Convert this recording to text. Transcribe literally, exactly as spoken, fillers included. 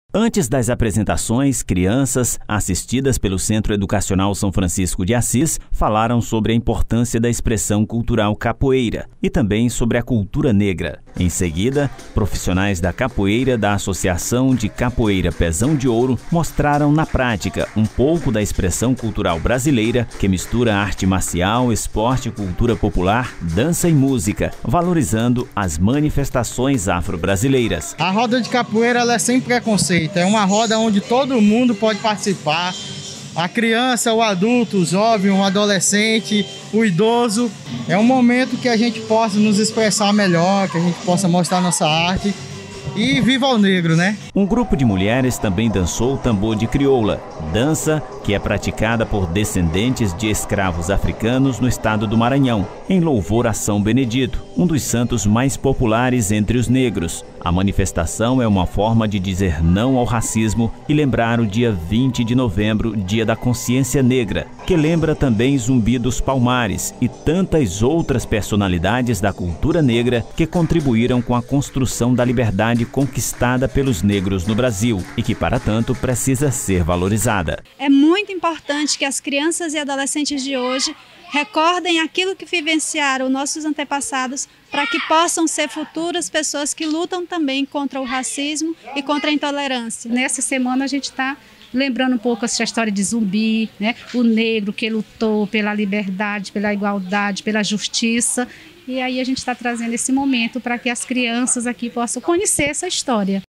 Antes das apresentações, crianças, assistidas pelo Centro Educacional São Francisco de Assis, falaram sobre a importância da expressão cultural capoeira e também sobre a cultura negra. Em seguida, profissionais da capoeira da Associação de Capoeira Pezão de Ouro mostraram na prática um pouco da expressão cultural brasileira que mistura arte marcial, esporte, cultura popular, dança e música, valorizando as manifestações afro-brasileiras. A roda de capoeira ela é sem preconceito. É uma roda onde todo mundo pode participar. A criança, o adulto, o jovem, o adolescente, o idoso. É um momento que a gente possa nos expressar melhor, que a gente possa mostrar nossa arte. E viva o negro, né? Um grupo de mulheres também dançou o tambor de crioula, dança que é praticada por descendentes de escravos africanos no estado do Maranhão, em louvor a São Benedito, um dos santos mais populares entre os negros. A manifestação é uma forma de dizer não ao racismo e lembrar o dia vinte de novembro, Dia da Consciência Negra, que lembra também Zumbi dos Palmares e tantas outras personalidades da cultura negra que contribuíram com a construção da liberdade conquistada pelos negros no Brasil e que, para tanto, precisa ser valorizada. É muito importante que as crianças e adolescentes de hoje recordem aquilo que vivenciaram nossos antepassados para que possam ser futuras pessoas que lutam também contra o racismo e contra a intolerância. Nessa semana a gente está lembrando um pouco essa história de Zumbi, né? O negro que lutou pela liberdade, pela igualdade, pela justiça. E aí a gente está trazendo esse momento para que as crianças aqui possam conhecer essa história.